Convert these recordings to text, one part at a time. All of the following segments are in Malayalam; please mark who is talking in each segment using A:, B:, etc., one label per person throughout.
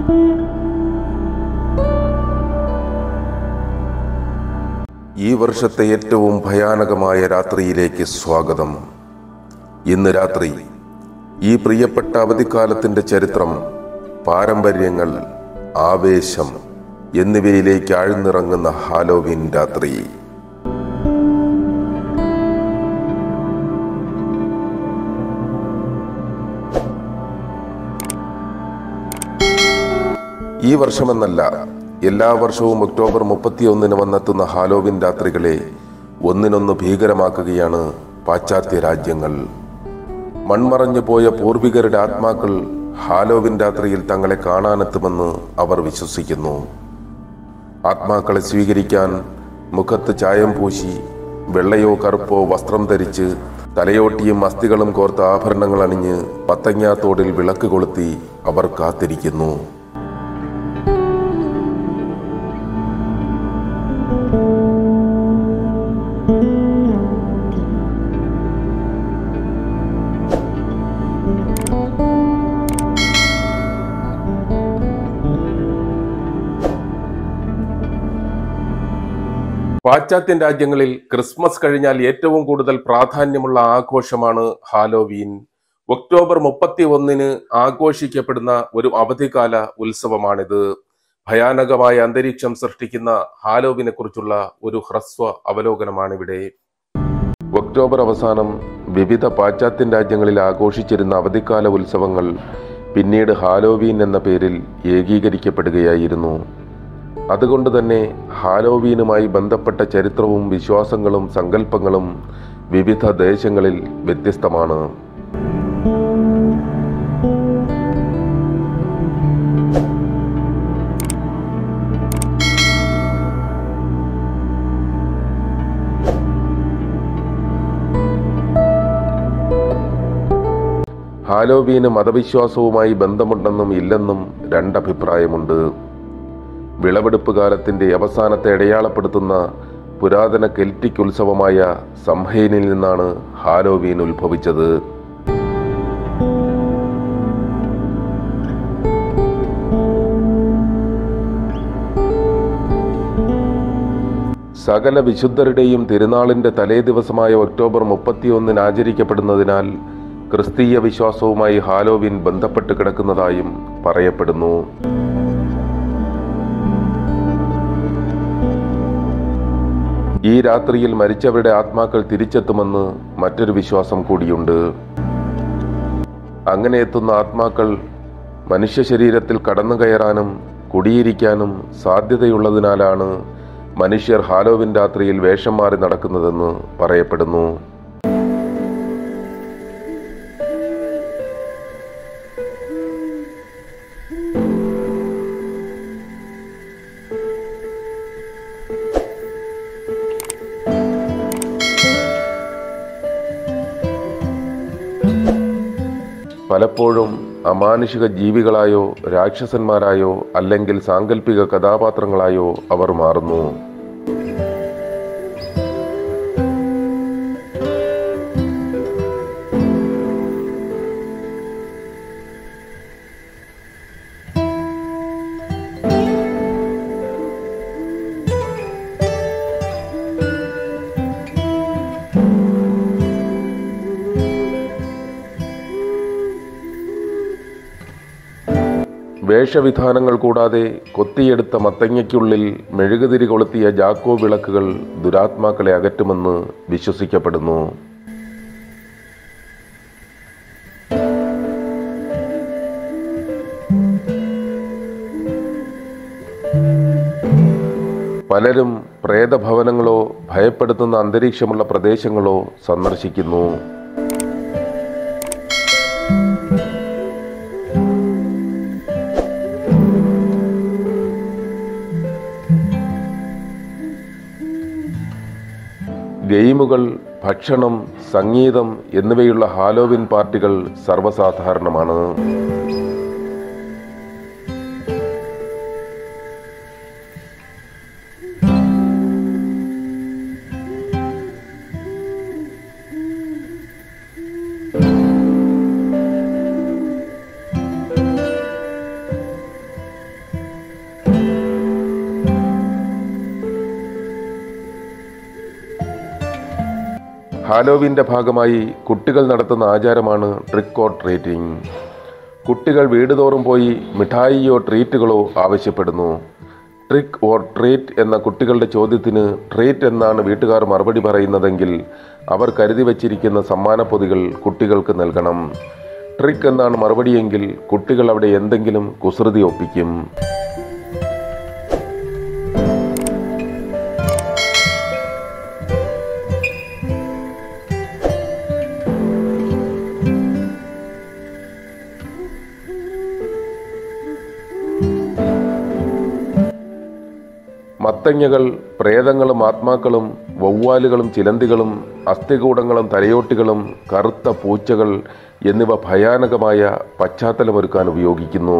A: ഈ വർഷത്തെ ഏറ്റവും ഭയാനകമായ രാത്രിയിലേക്ക് സ്വാഗതം. ഇന്ന് രാത്രി ഈ പ്രിയപ്പെട്ട അവധിക്കാലത്തിന്റെ ചരിത്രം, പാരമ്പര്യങ്ങൾ, ആവേശം എന്നിവയിലേക്ക് ആഴ്ന്നിറങ്ങുന്ന ഹാലോവീൻ രാത്രി. ഈ വർഷമെന്നല്ല, എല്ലാ വർഷവും ഒക്ടോബർ 31 വന്നെത്തുന്ന ഹാലോവീൻ രാത്രികളെ ഒന്നിനൊന്ന് ഭീകരമാക്കുകയാണ് പാശ്ചാത്യ രാജ്യങ്ങൾ. മൺമറഞ്ഞു പോയ പൂർവികരുടെ ആത്മാക്കൾ ഹാലോവീൻ രാത്രിയിൽ തങ്ങളെ കാണാനെത്തുമെന്ന് അവർ വിശ്വസിക്കുന്നു. ആത്മാക്കളെ സ്വീകരിക്കാൻ മുഖത്ത് ചായം പൂശി, വെള്ളയോ കറുപ്പോ വസ്ത്രം ധരിച്ച്, തലയോട്ടിയും അസ്ഥികളും കോർത്ത ആഭരണങ്ങൾ അണിഞ്ഞ്, പത്തങ്ങാത്തോടിൽ വിളക്ക് കൊളുത്തി അവർ കാത്തിരിക്കുന്നു. പാശ്ചാത്യൻ രാജ്യങ്ങളിൽ ക്രിസ്മസ് കഴിഞ്ഞാൽ ഏറ്റവും കൂടുതൽ പ്രാധാന്യമുള്ള ആഘോഷമാണ് ഹാലോവീൻ. ഒക്ടോബർ 31 ആഘോഷിക്കപ്പെടുന്ന ഒരു അവധിക്കാല ഉത്സവമാണിത്. ഭയാനകമായ അന്തരീക്ഷം സൃഷ്ടിക്കുന്ന ഹാലോവീനെ കുറിച്ചുള്ള ഒരു ഹ്രസ്വ അവലോകനമാണിവിടെ. ഒക്ടോബർ അവസാനം വിവിധ പാശ്ചാത്യൻ രാജ്യങ്ങളിൽ ആഘോഷിച്ചിരുന്ന അവധിക്കാല ഉത്സവങ്ങൾ പിന്നീട് ഹാലോവീൻ എന്ന പേരിൽ ഏകീകരിക്കപ്പെടുകയായിരുന്നു. അതുകൊണ്ട് തന്നെ ഹാലോവീനുമായി ബന്ധപ്പെട്ട ചരിത്രവും വിശ്വാസങ്ങളും സങ്കല്പങ്ങളും വിവിധ ദേശങ്ങളിൽ വ്യത്യസ്തമാണ്. ഹാലോവീന് മതവിശ്വാസവുമായി ബന്ധമുണ്ടെന്നും ഇല്ലെന്നും രണ്ടഭിപ്രായമുണ്ട്. വിളവെടുപ്പ് കാലത്തിന്റെ അവസാനത്തെ അടയാളപ്പെടുത്തുന്ന പുരാതന കെൽറ്റിക് ഉത്സവമായ സംഹൈനിൽ നിന്നാണ് ഹാലോവീൻ ഉത്ഭവിച്ചത്. സകല വിശുദ്ധരുടെയും തിരുനാളിന്റെ തലേ ദിവസമായ ഒക്ടോബർ 31 ആചരിക്കപ്പെടുന്നതിനാൽ ക്രിസ്തീയ വിശ്വാസവുമായി ഹാലോവീൻ ബന്ധപ്പെട്ട് കിടക്കുന്നതായും പറയപ്പെടുന്നു. ഈ രാത്രിയിൽ മരിച്ചവരുടെ ആത്മാക്കൾ തിരിച്ചെത്തുമെന്ന് മറ്റൊരു വിശ്വാസം കൂടിയുണ്ട്. അങ്ങനെ എത്തുന്ന ആത്മാക്കൾ മനുഷ്യ ശരീരത്തിൽ കടന്നു കയറാനും കുടിയിരിക്കാനും സാധ്യതയുള്ളതിനാലാണ് മനുഷ്യർ ഹാലോവീൻ രാത്രിയിൽ വേഷം മാറി നടക്കുന്നതെന്ന് പറയപ്പെടുന്നു. പലപ്പോഴും അമാനുഷിക ജീവികളായോ രാക്ഷസന്മാരായോ അല്ലെങ്കിൽ സാങ്കല്പിക കഥാപാത്രങ്ങളായോ അവർ മാറുന്നു. വേഷവിധാനങ്ങൾ കൂടാതെ കൊത്തിയെടുത്ത മത്തങ്ങയ്ക്കുള്ളിൽ മെഴുകുതിരി കൊളുത്തിയ ജാക്കോ വിളക്കുകൾ ദുരാത്മാക്കളെ അകറ്റുമെന്ന് വിശ്വസിക്കപ്പെടുന്നു. പലരും പ്രേതഭവനങ്ങളോ ഭയപ്പെടുത്തുന്ന അന്തരീക്ഷമുള്ള പ്രദേശങ്ങളോ സന്ദർശിക്കുന്നു. ഗെയിമുകൾ, ഭക്ഷണം, സംഗീതം എന്നിവയുള്ള ഹാലോവീൻ പാർട്ടികൾ സർവ്വസാധാരണമാണ്. ഹാലോവീൻ്റെ ഭാഗമായി കുട്ടികൾ നടത്തുന്ന ആചാരമാണ് ട്രിക്ക് ഓർ ട്രീറ്റിംഗ്. കുട്ടികൾ വീടുതോറും പോയി മിഠായിയോ ട്രീറ്റുകളോ ആവശ്യപ്പെടുന്നു. ട്രിക്ക് ഓർ ട്രീറ്റ് എന്ന കുട്ടികളുടെ ചോദ്യത്തിന് ട്രീറ്റ് എന്നാണ് വീട്ടുകാർ മറുപടി പറയുന്നതെങ്കിൽ അവർ കരുതി വച്ചിരിക്കുന്ന സമ്മാനപ്പൊതികൾ കുട്ടികൾക്ക് നൽകണം. ട്രിക്ക് എന്നാണ് മറുപടിയെങ്കിൽ കുട്ടികൾ അവിടെ എന്തെങ്കിലും കുസൃതി ഒപ്പിക്കും. മത്തങ്ങകൾ, പ്രേതങ്ങളും ആത്മാക്കളും, വവ്വാലുകളും ചിലന്തികളും, അസ്ഥികൂടങ്ങളും തലയോട്ടികളും, കറുത്ത പൂച്ചകൾ എന്നിവ ഭയാനകമായ പശ്ചാത്തലമൊരുക്കാൻ ഉപയോഗിക്കുന്നു.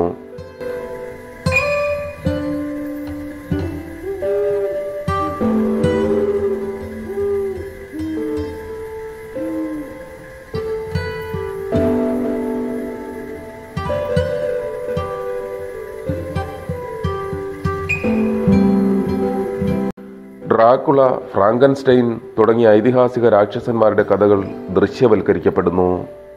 A: ഡ്രാക്കുള, ഫ്രാങ്കൻസ്റ്റൈൻ തുടങ്ങിയ ഐതിഹാസിക രാക്ഷസന്മാരുടെ കഥകൾ ദൃശ്യവൽക്കരിക്കപ്പെടുന്നു.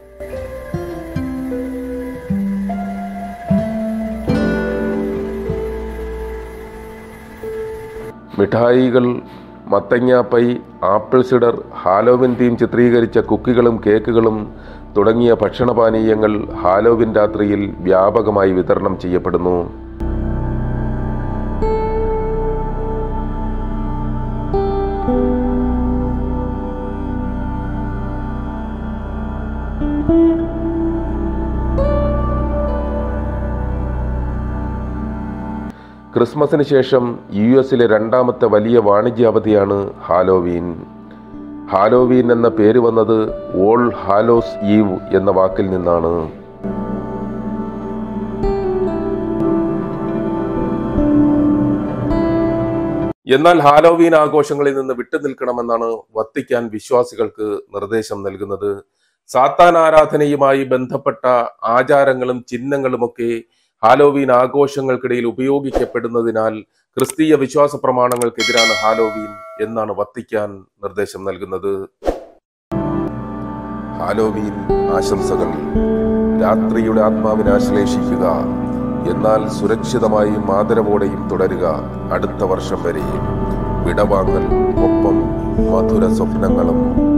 A: മിഠായികൾ, മത്തങ്ങാപ്പൈ, ആപ്പിൾ സിഡർ, ഹാലോവിൻ തീം ചിത്രീകരിച്ച കുക്കികളും കേക്കുകളും തുടങ്ങിയ ഭക്ഷണപാനീയങ്ങൾ ഹാലോവിൻ രാത്രിയിൽ വ്യാപകമായി വിതരണം ചെയ്യപ്പെടുന്നു. ക്രിസ്മസിന് ശേഷം യുഎസിലെ രണ്ടാമത്തെ വലിയ വാണിജ്യ അവധിയാണ് ഹാലോവീൻ. ഹാലോവീൻ എന്ന പേര് വന്നത് ഓൾ ഹാലോസ് ഈവ് എന്ന വാക്കിൽ നിന്നാണ്. എന്നാൽ ഹാലോവീൻ ആഘോഷങ്ങളിൽ നിന്ന് വിട്ടുനിൽക്കണമെന്നാണ് വത്തിക്കാൻ വിശ്വാസികൾക്ക് നിർദ്ദേശം നൽകുന്നത്. സാത്താൻ ആരാധനയുമായി ബന്ധപ്പെട്ട ആചാരങ്ങളും ചിഹ്നങ്ങളുമൊക്കെ ഹാലോവീൻ ആഘോഷങ്ങൾക്കിടയിൽ ഉപയോഗിക്കപ്പെടുന്നതിനാൽ ക്രിസ്തീയ വിശ്വാസ പ്രമാണങ്ങൾക്കെതിരാണ് ഹാലോവീൻ എന്നാണ് വത്തിക്കാൻ നിർദ്ദേശം നൽകുന്നത്. ഹാലോവീൻ ആശംസകൾ. രാത്രിയുടെ ആത്മാവിനെ ആശ്ലേഷിക്കുക, എന്നാൽ സുരക്ഷിതമായും ആദരവോടെയും തുടരുക. അടുത്ത വർഷം വരെ വിടവാങ്ങൽ, ഒപ്പം മധുര സ്വപ്നങ്ങളും.